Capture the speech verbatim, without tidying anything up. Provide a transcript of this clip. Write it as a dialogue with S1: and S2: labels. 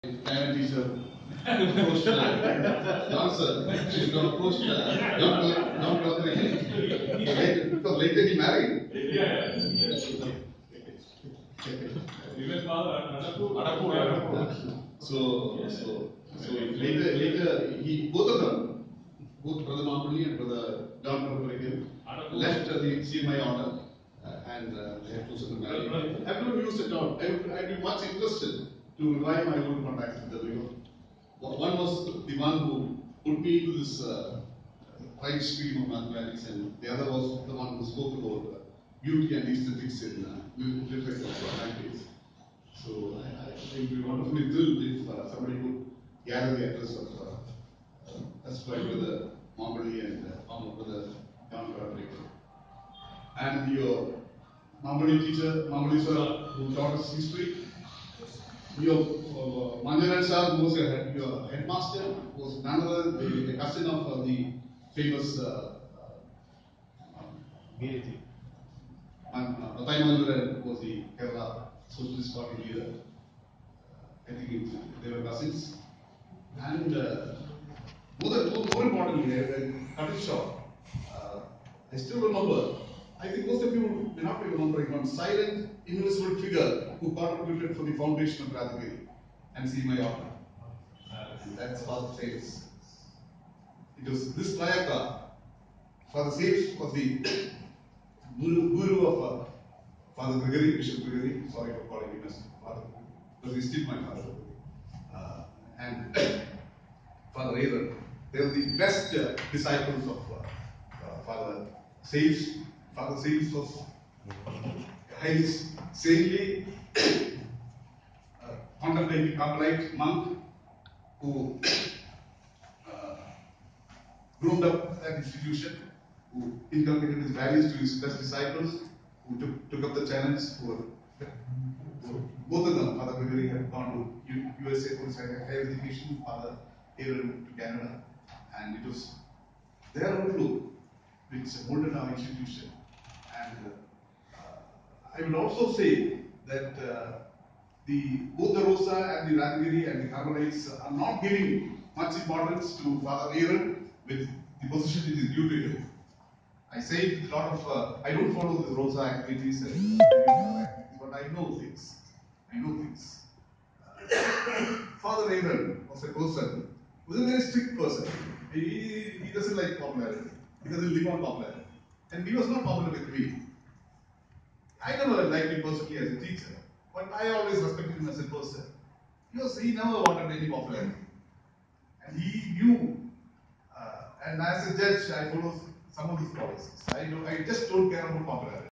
S1: Private teacher approached uh, Johnson. She's going to approach uh, John John Collaboration. Later, because later he married.
S2: Yeah. Even father,
S1: So, so, so later, later he both of them, both Brother Mamuli and Brother John Collaboration, left uh, the C M I order uh, and uh, they have chosen to marry. I've not used it all. I would, I'd be much interested to revive my old contacts with the Rio. One was the one who put me into this uh, right stream of mathematics, and the other was the one who spoke about uh, beauty and aesthetics in uh, literature and language. So I, I, I would be wonderfully thrilled if uh, somebody would gather the address of uh, uh, that's by Brother Mamuli and uh, Brother John Collaboration. And your Mamuli teacher, Mamuli sir, who taught us history. Your uh, Manjaran sir, who was your, head, your headmaster, was none other the, the cousin of uh, the famous uh, Gayati. Uh, Mathai Manjaran was the Kerala Socialist Party leader. I think it, they were cousins. And uh, more, than, more, more importantly, I cut it short. Uh, I still remember, I think most of you may not be remembering one silent, invisible figure who contributed for the foundation of Radhagiri and C M I order. And that's Father Sales. It was this Trayaka, Father Sales was the guru, guru of uh, Father Gregory, Bishop Gregory. Sorry for calling him as Father, because he's still my father. Uh, and Father Aaron, they were the best uh, disciples of uh, uh, Father Sales. Father Sales was highly saintly, uh, contemplating Carmelite monk who uh, groomed up that institution, who inculcated his values to his best disciples, who took, took up the challenge, who were, who, both of them, Father Gregory had gone to U, USA for his higher education, Father Aaron to Canada, and it was their outlook which molded our institution. And uh, I would also say that uh, the both the Rosa and the Radhagiri and the Carmelites are not giving much importance to Father Aaron with the position which is due to him. I say it with a lot of, uh, I don't follow the Rosa activities and uh, activities, but I know things. I know things. Uh, Father Aaron was a person who was a very strict person. He, he doesn't like popularity. He doesn't live on popularity. And he was not popular with me. I never liked him personally as a teacher, but I always respected him as a person. He was, he never wanted any popularity. And he knew, uh, and as a judge, I follow some of his policies. I, do, I just don't care about popularity.